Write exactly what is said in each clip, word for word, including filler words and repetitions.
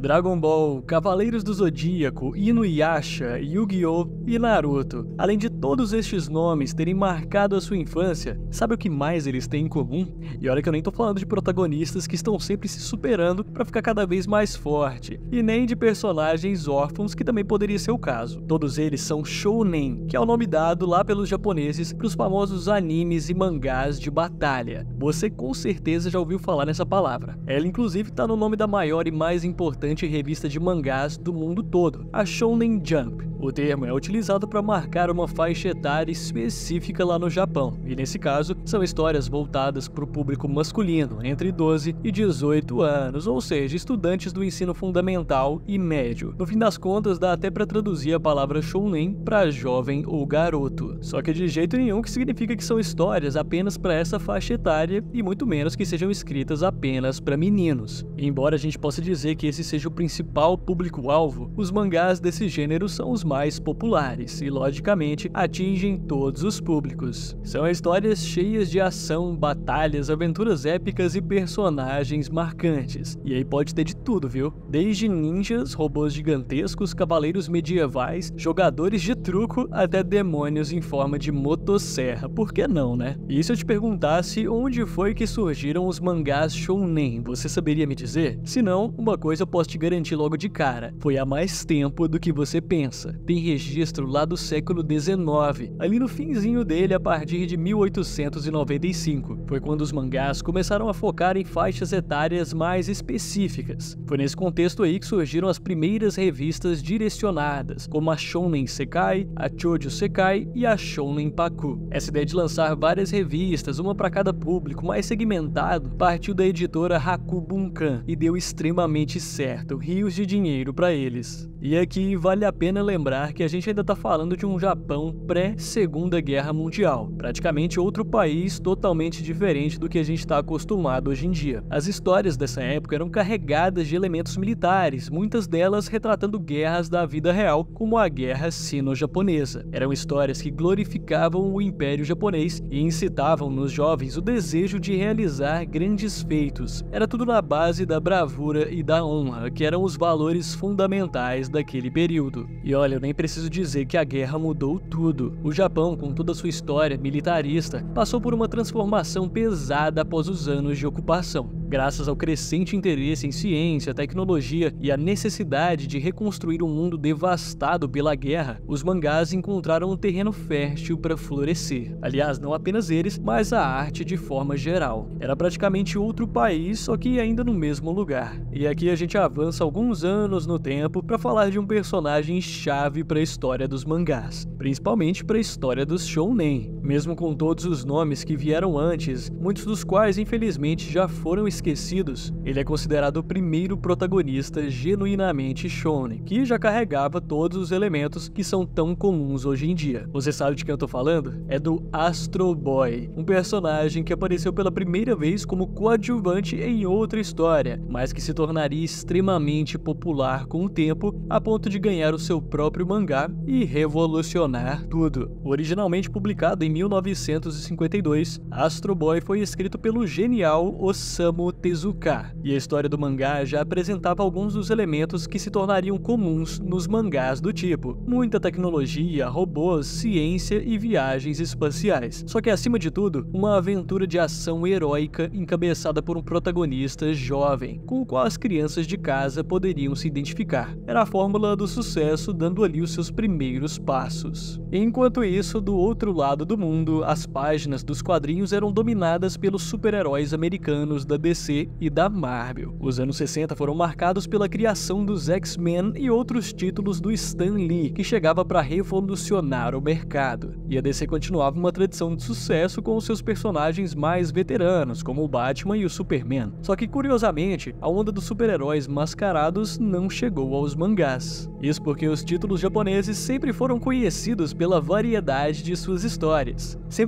Dragon Ball, Cavaleiros do Zodíaco, Inuyasha, Yu-Gi-Oh! E Naruto. Além de todos estes nomes terem marcado a sua infância, sabe o que mais eles têm em comum? E olha que eu nem tô falando de protagonistas que estão sempre se superando para ficar cada vez mais forte, e nem de personagens órfãos, que também poderia ser o caso. Todos eles são shounen, que é o nome dado lá pelos japoneses para os famosos animes e mangás de batalha. Você com certeza já ouviu falar nessa palavra. Ela inclusive está no nome da maior e mais importante revista de mangás do mundo todo, a Shonen Jump. O termo é utilizado para marcar uma faixa etária específica lá no Japão, e nesse caso são histórias voltadas para o público masculino entre doze e dezoito anos, ou seja, estudantes do ensino fundamental e médio. No fim das contas, dá até para traduzir a palavra shounen para jovem ou garoto. Só que de jeito nenhum que significa que são histórias apenas para essa faixa etária, e muito menos que sejam escritas apenas para meninos. E embora a gente possa dizer que esse seja o principal público-alvo, os mangás desse gênero são os mais populares e, logicamente, atingem todos os públicos. São histórias cheias de ação, batalhas, aventuras épicas e personagens marcantes. E aí pode ter de tudo, viu? Desde ninjas, robôs gigantescos, cavaleiros medievais, jogadores de truco, até demônios em forma de motosserra. Por que não, né? E se eu te perguntasse onde foi que surgiram os mangás shounen, você saberia me dizer? Se não, uma coisa eu posso te garantir logo de cara: foi há mais tempo do que você pensa. Tem registro lá do século dezenove, ali no finzinho dele, a partir de mil oitocentos e noventa e cinco. Foi quando os mangás começaram a focar em faixas etárias mais específicas. Foi nesse contexto aí que surgiram as primeiras revistas direcionadas, como a Shonen Sekai, a Shoujo Sekai e a Shonen Paku. Essa ideia de lançar várias revistas, uma para cada público, mais segmentado, partiu da editora Haku Bunkan e deu extremamente certo, rios de dinheiro para eles. E aqui vale a pena lembrar que a gente ainda está falando de um Japão pré-Segunda Guerra Mundial, praticamente outro país totalmente diferente do que a gente está acostumado hoje em dia. As histórias dessa época eram carregadas de elementos militares, muitas delas retratando guerras da vida real, como a Guerra Sino-Japonesa. Eram histórias que glorificavam o Império Japonês e incitavam nos jovens o desejo de realizar grandes feitos. Era tudo na base da bravura e da honra, que eram os valores fundamentais daquele período. E olha, eu nem preciso dizer que a guerra mudou tudo. O Japão, com toda a sua história militarista, passou por uma transformação pesada após os anos de ocupação. Graças ao crescente interesse em ciência, tecnologia e a necessidade de reconstruir um mundo devastado pela guerra, os mangás encontraram um terreno fértil para florescer. Aliás, não apenas eles, mas a arte de forma geral. Era praticamente outro país, só que ainda no mesmo lugar. E aqui a gente avança alguns anos no tempo para falar de um personagem chave para a história dos mangás, principalmente para a história dos shounen. Mesmo com todos os nomes que vieram antes, muitos dos quais infelizmente já foram esquecidos, ele é considerado o primeiro protagonista genuinamente shounen, que já carregava todos os elementos que são tão comuns hoje em dia. Você sabe de quem eu tô falando? É do Astro Boy, um personagem que apareceu pela primeira vez como coadjuvante em outra história, mas que se tornaria extremamente popular com o tempo, a ponto de ganhar o seu próprio mangá e revolucionar tudo. Originalmente publicado em mil novecentos e cinquenta e dois, Astro Boy foi escrito pelo genial Osamu Tezuka, e a história do mangá já apresentava alguns dos elementos que se tornariam comuns nos mangás do tipo: muita tecnologia, robôs, ciência e viagens espaciais. Só que acima de tudo, uma aventura de ação heróica encabeçada por um protagonista jovem, com o qual as crianças de casa poderiam se identificar. Era a fórmula do sucesso, dando ali os seus primeiros passos. Enquanto isso, do outro lado do mundo, as páginas dos quadrinhos eram dominadas pelos super-heróis americanos da D C e da Marvel. Os anos sessenta foram marcados pela criação dos X-Men e outros títulos do Stan Lee, que chegava para revolucionar o mercado. E a D C continuava uma tradição de sucesso com os seus personagens mais veteranos, como o Batman e o Superman. Só que, curiosamente, a onda dos super-heróis mascarados não chegou aos mangás. Isso porque os títulos japoneses sempre foram conhecidos pela variedade de suas histórias. Sempre teve de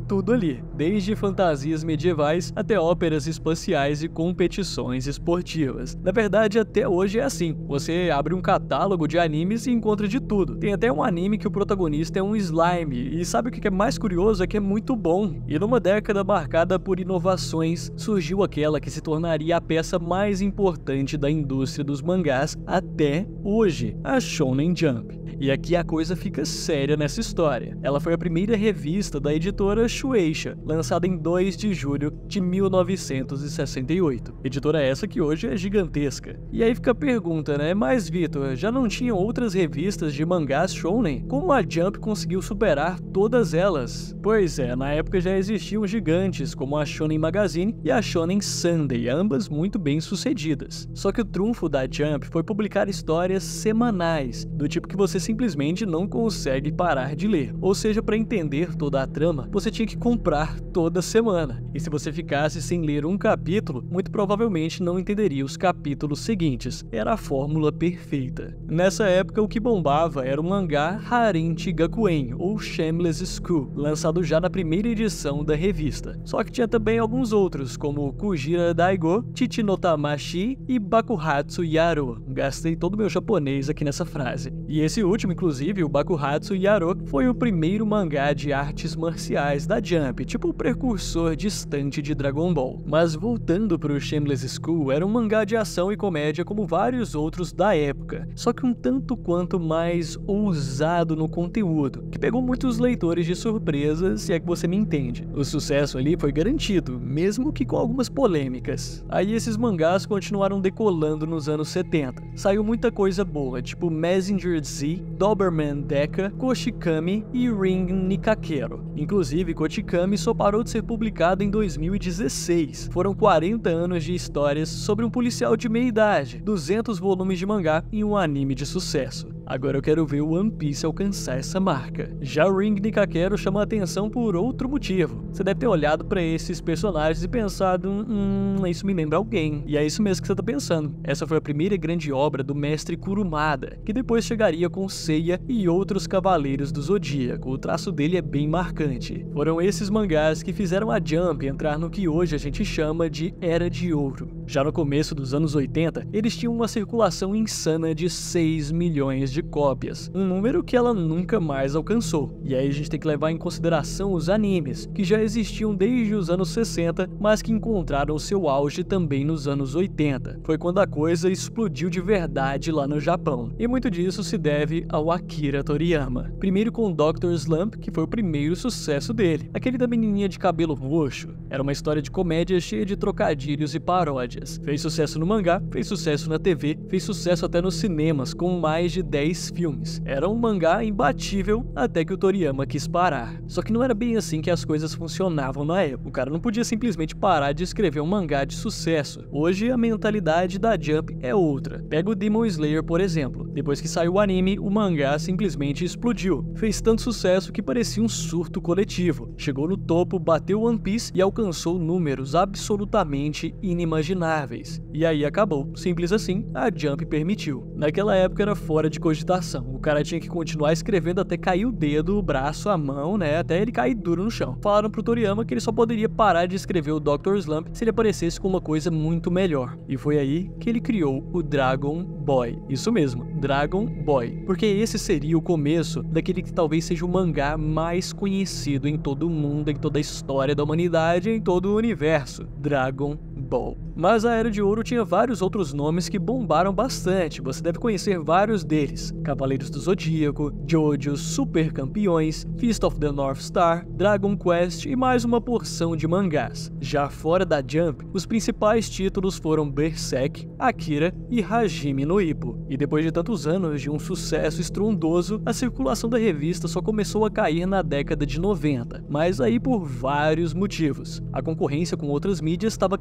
tudo ali, desde fantasias medievais até óperas espaciais e competições esportivas. Na verdade, até hoje é assim. Você abre um catálogo de animes e encontra de tudo. Tem até um anime que o protagonista é um slime, e sabe o que é mais curioso? É que é muito bom. E numa década marcada por inovações, surgiu aquela que se tornaria a peça mais importante da indústria dos mangás até hoje, a Shonen Jump. E aqui a coisa fica séria nessa história. Ela foi a primeira revista da editora Shueisha, lançada em dois de julho de mil novecentos e sessenta e oito. Editora essa que hoje é gigantesca. E aí fica a pergunta, né? Mas, Vitor, já não tinham outras revistas de mangás shounen? Como a Jump conseguiu superar todas elas? Pois é, na época já existiam gigantes como a Shonen Magazine e a Shonen Sunday, ambas muito bem sucedidas. Só que o trunfo da Jump foi publicar histórias semanais, do tipo que você simplesmente não consegue parar de ler. Ou seja, para entender toda a trama, você tinha que comprar toda semana. E se você ficasse sem ler um capítulo, muito provavelmente não entenderia os capítulos seguintes. Era a fórmula perfeita. Nessa época, o que bombava era o mangá Harenchi Gakuen, ou Shameless School, lançado já na primeira edição da revista. Só que tinha também alguns outros, como Kujira Daigo, Chichi no Tamashi e Bakuhatsu Yaro. Gastei todo o meu japonês aqui nessa frase. E esse último, inclusive, o Bakuhatsu Yaro, foi o primeiro mangá de artes marciais da Jump, tipo o precursor distante de Dragon Ball. Mas voltando pro Shameless School, era um mangá de ação e comédia como vários outros da época, só que um tanto quanto mais ousado no conteúdo, que pegou muitos leitores de surpresa, se é que você me entende. O sucesso ali foi garantido, mesmo que com algumas polêmicas. Aí esses mangás continuaram decolando nos anos setenta. Saiu muita coisa boa, tipo Messenger Z, Doberman Deca, Koshikami e Ring Nikakero. Inclusive, Koshikami só parou de ser publicado em dois mil e dezesseis. Foram quarenta anos de histórias sobre um policial de meia idade, duzentos volumes de mangá e um anime de sucesso. Agora eu quero ver o One Piece alcançar essa marca. Já o Ring Nikakero chama a atenção por outro motivo. Você deve ter olhado para esses personagens e pensado, hum, isso me lembra alguém. E é isso mesmo que você tá pensando. Essa foi a primeira grande obra do mestre Kurumada, que depois chegaria com Seiya e outros cavaleiros do Zodíaco. O traço dele é bem marcante. Foram esses mangás que fizeram a Jump entrar no que hoje a gente chama de Era de Ouro. Já no começo dos anos oitenta, eles tinham uma circulação insana de seis milhões de cópias, um número que ela nunca mais alcançou. E aí a gente tem que levar em consideração os animes, que já existiam desde os anos sessenta, mas que encontraram seu auge também nos anos oitenta. Foi quando a coisa explodiu de verdade lá no Japão. E muito disso se deve ao Akira Toriyama. Primeiro com doutor Slump, que foi o primeiro sucesso dele, aquele da menininha de cabelo roxo. Era uma história de comédia cheia de trocadilhos e paródias. Fez sucesso no mangá, fez sucesso na T V, fez sucesso até nos cinemas, com mais de dez filmes. Era um mangá imbatível até que o Toriyama quis parar. Só que não era bem assim que as coisas funcionavam na época. O cara não podia simplesmente parar de escrever um mangá de sucesso. Hoje a mentalidade da Jump é outra. Pega o Demon Slayer, por exemplo. Depois que saiu o anime, o mangá simplesmente explodiu. Fez tanto sucesso que parecia um surto coletivo. Chegou no topo, bateu One Piece e alcançou números absolutamente inimagináveis. E aí acabou. Simples assim, a Jump permitiu. Naquela época era fora de cogitação. O cara tinha que continuar escrevendo até cair o dedo, o braço, a mão, né? Até ele cair duro no chão. Falaram pro Toriyama que ele só poderia parar de escrever o doutor Slump se ele aparecesse com uma coisa muito melhor. E foi aí que ele criou o Dragon Boy. Isso mesmo, Dragon Boy. Porque esse seria o começo daquele que talvez seja o mangá mais conhecido em todo o mundo, em toda a história da humanidade, em todo o universo. Dragon Ball. Mas a Era de Ouro tinha vários outros nomes que bombaram bastante, você deve conhecer vários deles: Cavaleiros do Zodíaco, Jojo, Super Campeões, Fist of the North Star, Dragon Quest e mais uma porção de mangás. Já fora da Jump, os principais títulos foram Berserk, Akira e Hajime no Ippo. E depois de tantos anos de um sucesso estrondoso, a circulação da revista só começou a cair na década de noventa, mas aí por vários motivos. A concorrência com outras mídias estava crescendo,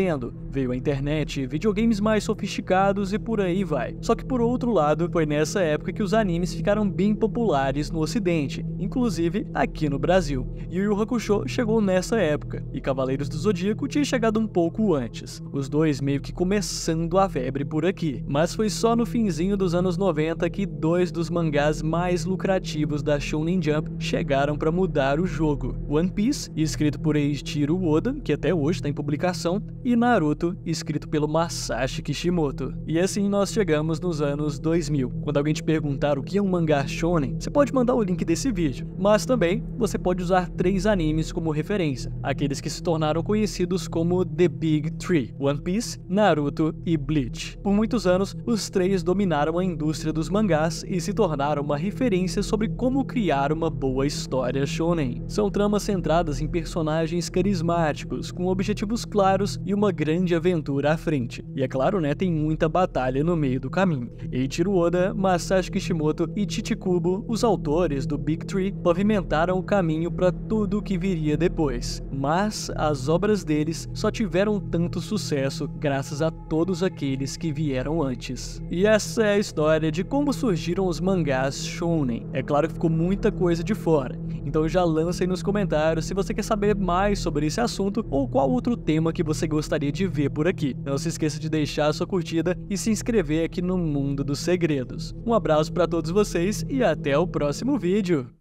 crescendo, veio a internet, videogames mais sofisticados e por aí vai. Só que por outro lado, foi nessa época que os animes ficaram bem populares no ocidente, inclusive aqui no Brasil. Yu Yu Hakusho chegou nessa época, e Cavaleiros do Zodíaco tinha chegado um pouco antes, os dois meio que começando a febre por aqui. Mas foi só no finzinho dos anos noventa que dois dos mangás mais lucrativos da Shonen Jump chegaram para mudar o jogo: One Piece, escrito por Eiichiro Oda, que até hoje está em publicação, e Naruto, escrito pelo Masashi Kishimoto. E assim nós chegamos nos anos dois mil. Quando alguém te perguntar o que é um mangá shonen, você pode mandar o link desse vídeo, mas também você pode usar três animes como referência, aqueles que se tornaram conhecidos como The Big Three: One Piece, Naruto e Bleach. Por muitos anos, os três dominaram a indústria dos mangás e se tornaram uma referência sobre como criar uma boa história shonen. São tramas centradas em personagens carismáticos, com objetivos claros e uma grande aventura à frente. E é claro, né, tem muita batalha no meio do caminho. Eiichiro Oda, Masashi Kishimoto e Chichikubo, os autores do Big Three, pavimentaram o caminho para tudo o que viria depois. Mas as obras deles só tiveram tanto sucesso graças a todos aqueles que vieram antes. E essa é a história de como surgiram os mangás shonen. É claro que ficou muita coisa de fora, então já lança aí nos comentários se você quer saber mais sobre esse assunto ou qual outro tema que você gostaria de ver por aqui. Não se esqueça de deixar a sua curtida e se inscrever aqui no Mundo dos Segredos. Um abraço para todos vocês e até o próximo vídeo!